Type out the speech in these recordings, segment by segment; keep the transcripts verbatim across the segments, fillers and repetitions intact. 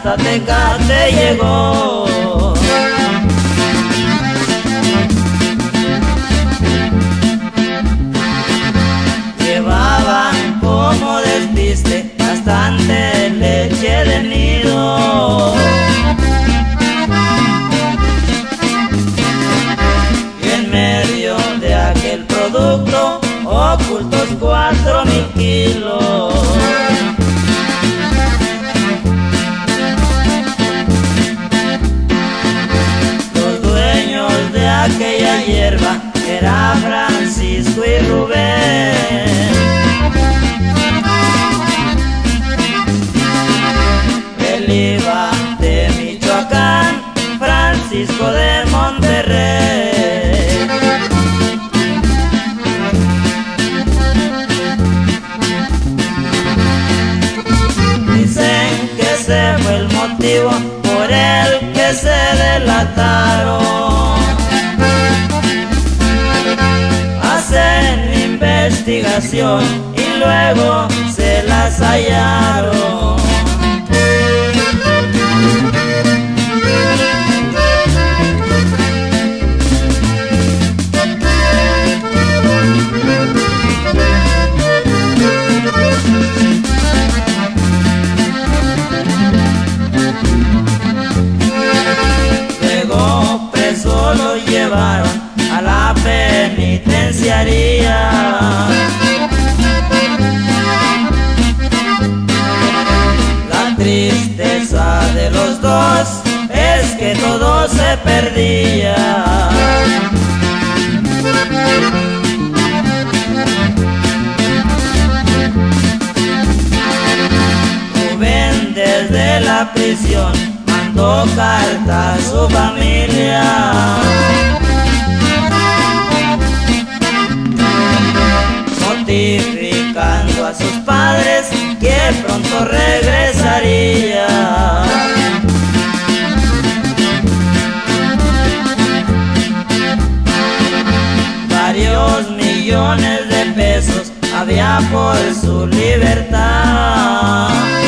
hasta Tecate llegó. Llevaban como despiste bastante leche de nido, y en medio de aquel producto ocultos cuatro mil kilos. Los dueños de aquella hierba era Francisco y Rubén. Él iba de Michoacán, Francisco de Monterrey. Dicen que ese fue el motivo por el que se delataron. Hacen investigación y luego se las hallaron. Luego preso lo llevaron a la penitenciaría. La tristeza de los dos es que todo se perdía. Rubén desde la prisión mandó carta a su familia, notificando a sus padres que pronto regresaría. Varios millones de pesos había por su libertad,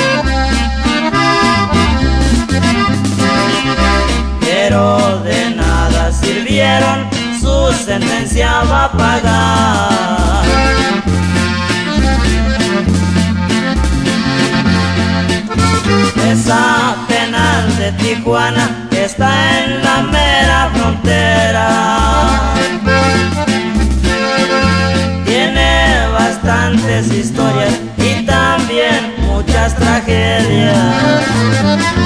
pero de nada sirvieron, su sentencia va a pagar. Esa penal de Tijuana está en la mera frontera, tiene bastantes historias y también muchas tragedias.